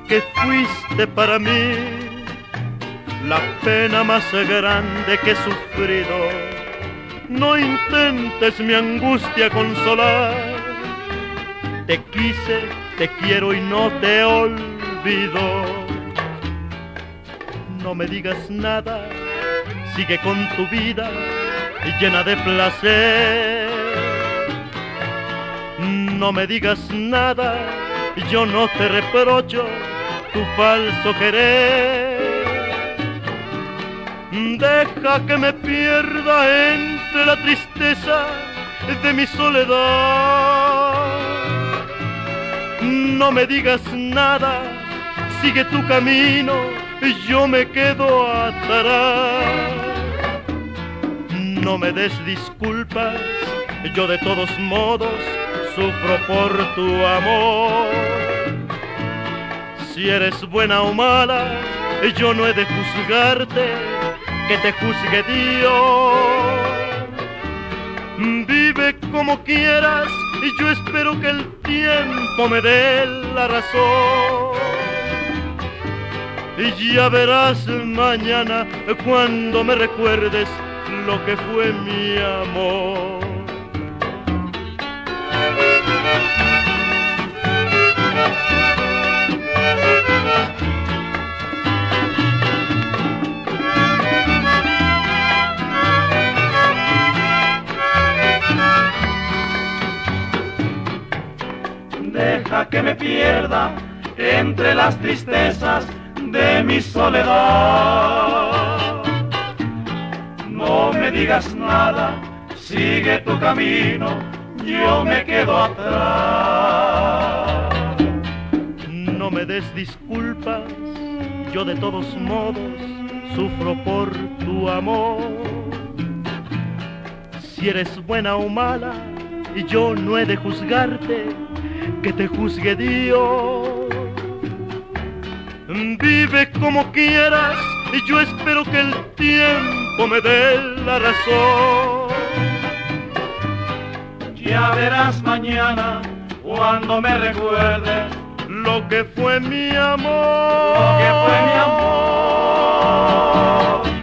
que fuiste para mí la pena más grande que he sufrido. No intentes mi angustia consolar. Te quise, te quiero y no te olvido. No me digas nada, sigue con tu vida llena de placer. No me digas nada, yo no te reprocho tu falso querer. Deja que me pierda entre la tristeza de mi soledad. No me digas nada, sigue tu camino, yo me quedo atrás. No me des disculpas, yo de todos modos sufro por tu amor. Si eres buena o mala, yo no he de juzgarte, que te juzgue Dios. Vive como quieras y yo espero que el tiempo me dé la razón. Y ya verás mañana cuando me recuerdes lo que fue mi amor. Deja que me pierda entre las tristezas de mi soledad. No me digas nada, sigue tu camino, yo me quedo atrás. No me des disculpas, yo de todos modos sufro por tu amor. Si eres buena o mala, yo no he de juzgarte, que te juzgue Dios. Vive como quieras y yo espero que el tiempo me dé la razón. Ya verás mañana cuando me recuerdes lo que fue mi amor. Lo que fue mi amor.